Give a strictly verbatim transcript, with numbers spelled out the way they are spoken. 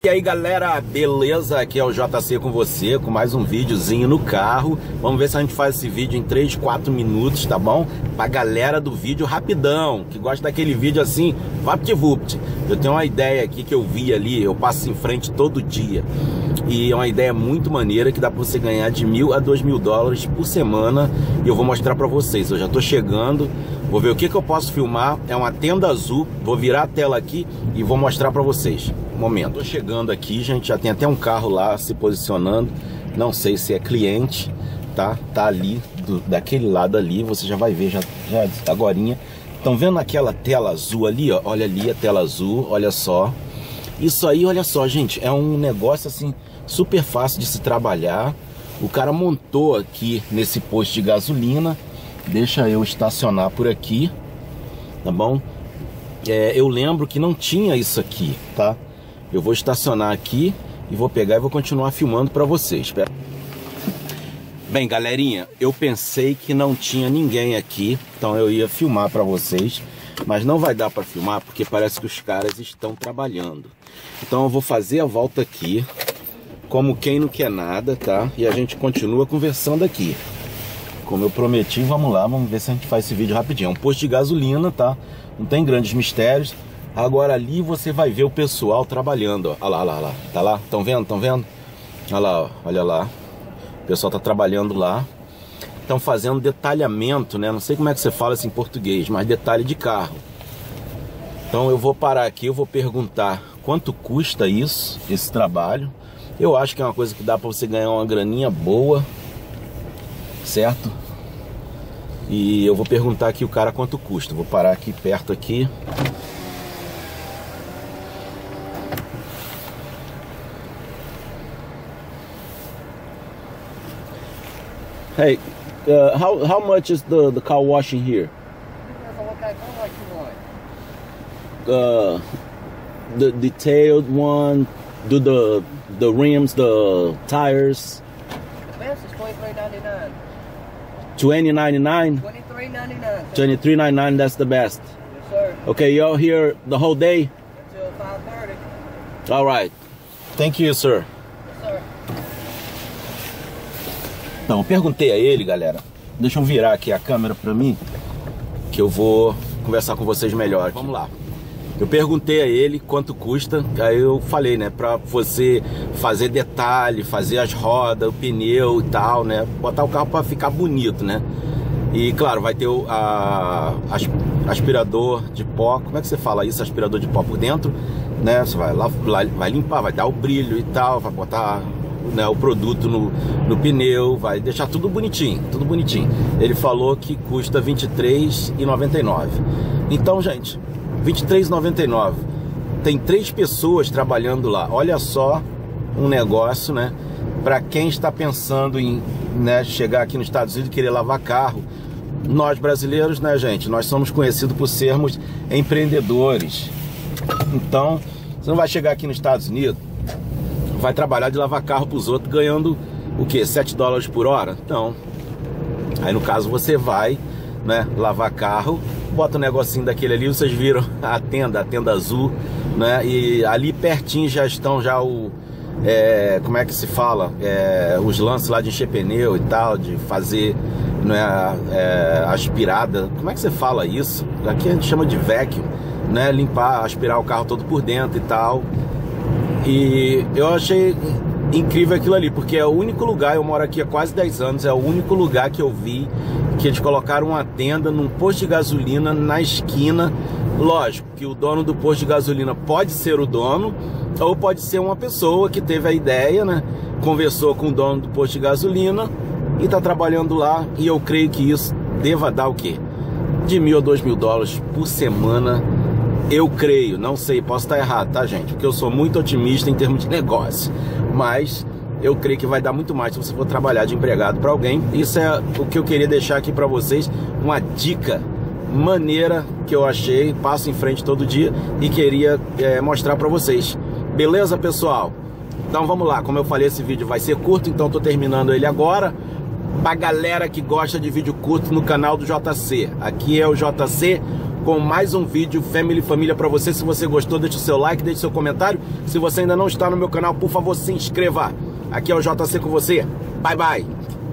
E aí galera, beleza? Aqui é o J C com você, com mais um videozinho no carro. Vamos ver se a gente faz esse vídeo em três, quatro minutos, tá bom? Pra galera do vídeo rapidão, que gosta daquele vídeo assim, vapt-vupt. Eu tenho uma ideia aqui que eu vi ali, eu passo em frente todo dia. E é uma ideia muito maneira que dá pra você ganhar de mil a dois mil dólares por semana. E eu vou mostrar pra vocês, eu já tô chegando. Vou ver o que que eu posso filmar. É uma tenda azul, vou virar a tela aqui e vou mostrar pra vocês. Um momento, tô chegando aqui, gente, já tem até um carro lá se posicionando. Não sei se é cliente, tá? Tá ali, do, daquele lado ali, você já vai ver já, já agorinha. Estão vendo aquela tela azul ali, ó? Olha ali a tela azul, olha só. Isso aí, olha só, gente, é um negócio assim, super fácil de se trabalhar. O cara montou aqui nesse posto de gasolina. Deixa eu estacionar por aqui, tá bom? É, eu lembro que não tinha isso aqui, tá? Eu vou estacionar aqui e vou pegar e vou continuar filmando pra vocês. Espera. Bem, galerinha, eu pensei que não tinha ninguém aqui, então eu ia filmar pra vocês, mas não vai dar pra filmar porque parece que os caras estão trabalhando. Então eu vou fazer a volta aqui, como quem não quer nada, tá? E a gente continua conversando aqui. Como eu prometi, vamos lá, vamos ver se a gente faz esse vídeo rapidinho. É um posto de gasolina, tá? Não tem grandes mistérios. Agora ali você vai ver o pessoal trabalhando, ó. Olha lá, olha lá, olha lá. Tá lá? Estão vendo? Estão vendo? Olha lá, ó. Olha lá. O pessoal tá trabalhando lá. Estão fazendo detalhamento, né? Não sei como é que você fala isso em português, mas detalhe de carro. Então eu vou parar aqui, eu vou perguntar quanto custa isso, esse trabalho. Eu acho que é uma coisa que dá pra você ganhar uma graninha boa, certo? E eu vou perguntar aqui o cara quanto custa. Vou parar aqui perto aqui. Hey, uh, how how much is the the car washing here? Uh, the detailed one, do the the rims, the tires. The best is twenty-three ninety-nine. twenty ninety-nine. twenty-three ninety-nine. twenty-three ninety-nine. That's the best. Yes, sir. Okay, you're here the whole day. Until five thirty. All right. Thank you, sir. Yes, sir. Então, eu perguntei a ele, galera. Deixa eu virar aqui a câmera pra mim, que eu vou conversar com vocês melhor aqui. Vamos lá. Eu perguntei a ele quanto custa. Aí eu falei, né, pra você fazer detalhe, fazer as rodas, o pneu e tal, né, botar o carro pra ficar bonito, né. E claro, vai ter o a, aspirador de pó. Como é que você fala isso? Aspirador de pó por dentro, né. Você vai, lá, vai limpar, vai dar o brilho e tal, vai botar, né, o produto no, no pneu, vai deixar tudo bonitinho, tudo bonitinho. Ele falou que custa vinte e três reais e noventa e nove centavos. Então, gente, vinte e três reais e noventa e nove centavos. Tem três pessoas trabalhando lá. Olha só um negócio, né? Para quem está pensando em, né, chegar aqui nos Estados Unidos e querer lavar carro. Nós brasileiros, né, gente? Nós somos conhecidos por sermos empreendedores. Então, você não vai chegar aqui nos Estados Unidos, vai trabalhar de lavar carro para os outros ganhando o quê? sete dólares por hora? Não. Aí no caso você vai, né, lavar carro, bota um negocinho daquele ali, vocês viram a tenda, a tenda azul, né? E ali pertinho já estão já o, é, como é que se fala? É, os lances lá de encher pneu e tal, de fazer, né, é, aspirada. Como é que você fala isso? Aqui a gente chama de vacuum, né? Limpar, aspirar o carro todo por dentro e tal. E eu achei incrível aquilo ali, porque é o único lugar, eu moro aqui há quase dez anos, é o único lugar que eu vi que eles colocaram uma tenda num posto de gasolina na esquina. Lógico que o dono do posto de gasolina pode ser o dono, ou pode ser uma pessoa que teve a ideia, né? Conversou com o dono do posto de gasolina e tá trabalhando lá. E eu creio que isso deva dar o quê? De mil a dois mil dólares por semana. Eu creio, não sei, posso estar errado, tá, gente? Porque eu sou muito otimista em termos de negócio. Mas eu creio que vai dar muito mais se você for trabalhar de empregado para alguém. Isso é o que eu queria deixar aqui para vocês. Uma dica maneira que eu achei, passo em frente todo dia e queria é, mostrar para vocês. Beleza, pessoal? Então vamos lá. Como eu falei, esse vídeo vai ser curto, então tô terminando ele agora. Pra galera que gosta de vídeo curto no canal do J C. Aqui é o J C com mais um vídeo Family Família pra você. Se você gostou, deixa o seu like, deixa o seu comentário. Se você ainda não está no meu canal, por favor, se inscreva. Aqui é o J C com você. Bye, bye.